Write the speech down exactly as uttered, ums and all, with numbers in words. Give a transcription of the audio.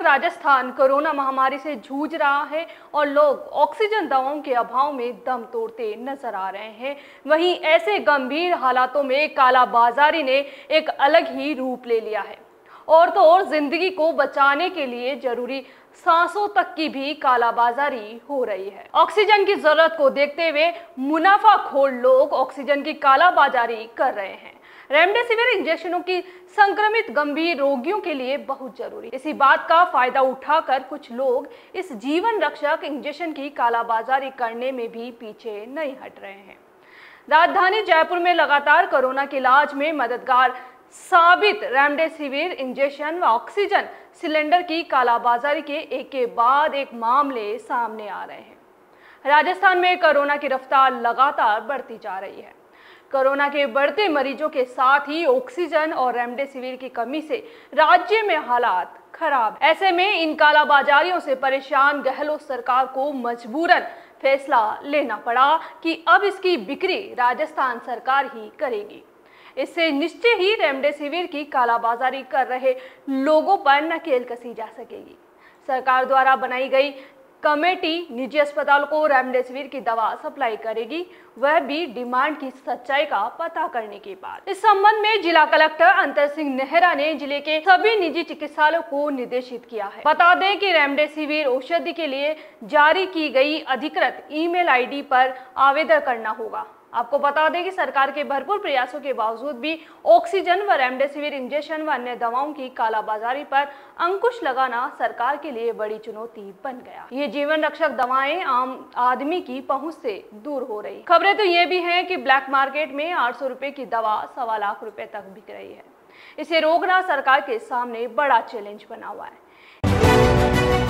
Rajasthan corona महामारी से जूझ रहा है और लोग ऑक्सीजन दवाओं के अभाव में दम तोड़ते नजर आ रहे हैं। वहीं ऐसे गंभीर हालातों में कालाबाजारी ने एक अलग ही रूप ले लिया है और तो और जिंदगी को बचाने के लिए जरूरी सांसों तक की भी कालाबाजारी हो रही है। ऑक्सीजन की जरूरत को देखते हुए मुनाफाखोर लोग ऑक्सीजन की कालाबाजारी कर रहे हैं। रेमडेसिविर इंजेक्शनों की संक्रमित गंभीर रोगियों के लिए बहुत जरूरी। इसी बात का फायदा उठाकर कुछ लोग इस जीवन रक्षक इंजेक्शन की कालाबाजारी करने में भी पीछे नहीं हट रहे हैं। राजधानी जयपुर में लगातार कोरोना के इलाज में मददगार साबित रेमडेसिविर इंजेक्शन व ऑक्सीजन सिलेंडर की कालाबाजारी के एक के बाद एक मामले सामने आ रहे हैं। राजस्थान में कोरोना की रफ्तार लगातार बढ़ती जा रही है। कोरोना के बढ़ते मरीजों के साथ ही ऑक्सीजन और रेमडेसिविर की कमी से राज्य में हालात खराब। ऐसे में इन कालाबाजारियों से परेशान गहलोत सरकार को मजबूरन फैसला लेना पड़ा कि अब इसकी बिक्री राजस्थान सरकार ही करेगी। इससे निश्चय ही रेमडेसिविर की कालाबाजारी कर रहे लोगों पर नकेल कसी जा सकेगी। सरकार द्वारा बनाई गई कमेटी निजी अस्पतालों को रेमडेसिविर की दवा सप्लाई करेगी, वह भी डिमांड की सच्चाई का पता करने के बाद। इस संबंध में जिला कलेक्टर अंतर सिंह नेहरा ने जिले के सभी निजी चिकित्सालयों को निर्देशित किया है। बता दें कि रेमडेसिविर औषधि के लिए जारी की गई अधिकृत ईमेल आईडी पर आवेदन करना होगा। आपको बता दें कि सरकार के भरपूर प्रयासों के बावजूद भी ऑक्सीजन व रेमडेसिविर इंजेक्शन व अन्य दवाओं की कालाबाजारी पर अंकुश लगाना सरकार के लिए बड़ी चुनौती बन गया। ये जीवन रक्षक दवाएं आम आदमी की पहुंच से दूर हो रही। खबरें तो ये भी हैं कि ब्लैक मार्केट में आठ सौ रुपए की दवा सवा लाख रुपए तक बिक रही है। इसे रोकना सरकार के सामने बड़ा चैलेंज बना हुआ है।